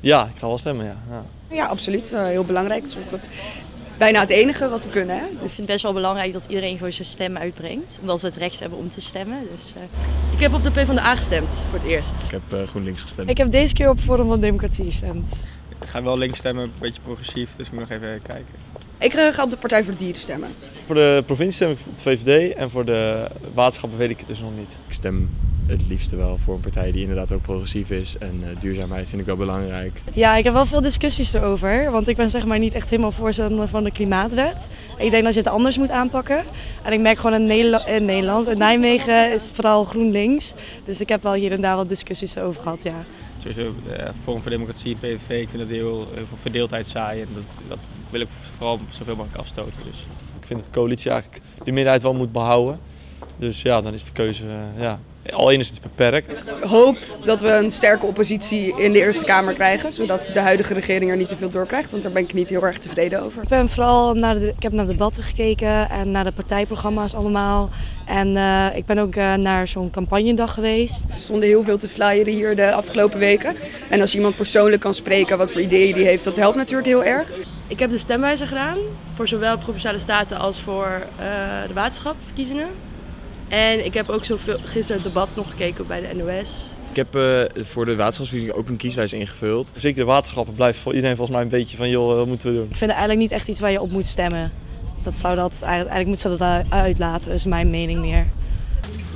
Ja, ik ga wel stemmen, ja. Ja, absoluut. Heel belangrijk. Het is ook bijna het enige wat we kunnen. Hè? Ik vind het best wel belangrijk dat iedereen gewoon zijn stem uitbrengt. Omdat we het recht hebben om te stemmen. Dus, Ik heb op de PvdA gestemd voor het eerst. Ik heb GroenLinks gestemd. Ik heb deze keer op Forum van Democratie gestemd. Ik ga wel links stemmen, een beetje progressief, dus ik moet nog even kijken. Ik ga op de Partij voor de Dieren stemmen. Voor de provincie stem ik op de VVD en voor de waterschappen weet ik het dus nog niet. Ik stem het liefste wel voor een partij die inderdaad ook progressief is. En duurzaamheid vind ik wel belangrijk. Ja, ik heb wel veel discussies erover. Want ik ben zeg maar niet echt helemaal voorstander van de klimaatwet. Ik denk dat je het anders moet aanpakken. En ik merk gewoon in Nederland, in Nijmegen is het vooral GroenLinks. Dus ik heb wel hier en daar wat discussies over gehad, ja. Sowieso, Forum voor Democratie, PVV, ik vind dat heel veel verdeeldheid zaaien. En dat wil ik vooral zoveel mogelijk afstoten. Dus. Ik vind dat de coalitie eigenlijk de meerderheid wel moet behouden. Dus ja, dan is de keuze al enigszins beperkt. Ik hoop dat we een sterke oppositie in de Eerste Kamer krijgen. Zodat de huidige regering er niet te veel door krijgt. Want daar ben ik niet heel erg tevreden over. Ik ben vooral ik heb naar debatten gekeken en naar de partijprogramma's allemaal. En ik ben ook naar zo'n campagnedag geweest. Er stonden heel veel te flyeren hier de afgelopen weken. En als iemand persoonlijk kan spreken wat voor ideeën die heeft, dat helpt natuurlijk heel erg. Ik heb de stemwijzer gedaan. Voor zowel Provinciale Staten als voor de waterschapverkiezingen. En ik heb ook gisteren het debat nog gekeken bij de NOS. Ik heb voor de waterschapsverkiezingen ook een kieswijze ingevuld. Zeker de waterschappen blijft voor iedereen volgens mij een beetje van, joh, wat moeten we doen? Ik vind het eigenlijk niet echt iets waar je op moet stemmen. Eigenlijk moet ze dat uitlaten, is mijn mening meer.